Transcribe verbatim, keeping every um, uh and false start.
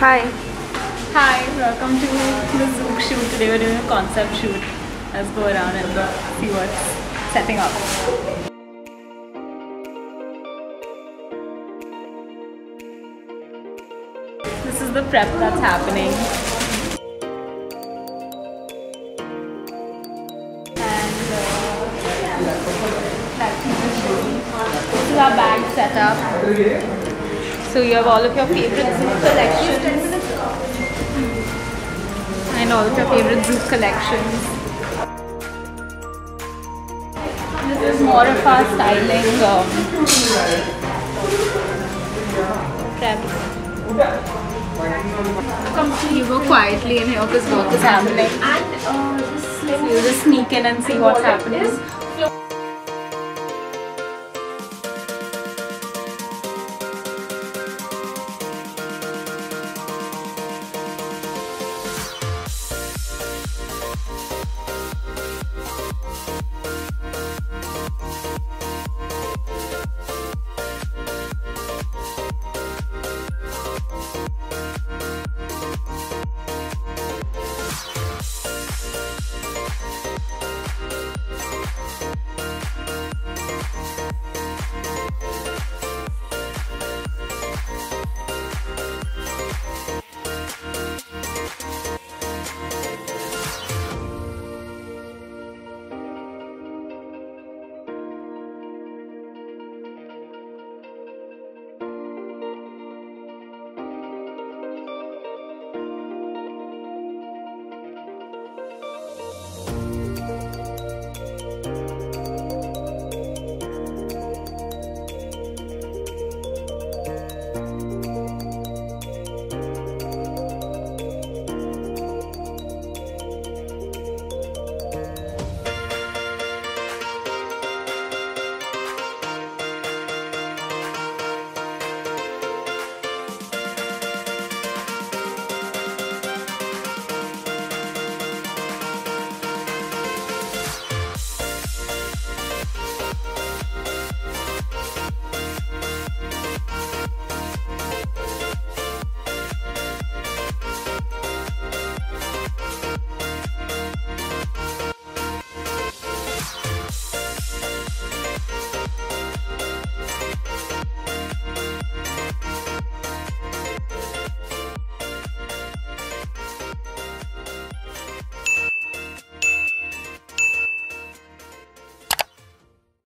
Hi. Hi, welcome to the Zouk shoot. Today we're doing a concept shoot. Let's go around and see what's setting up. This is the prep that's happening. And uh, this is our bag setup. So you have all of your favorite Zouk collections and all of your favorite Zouk collections. This is more of our styling um, prep. You go quietly in here because work is happening. And uh, just, you just sneak in and see what's happening.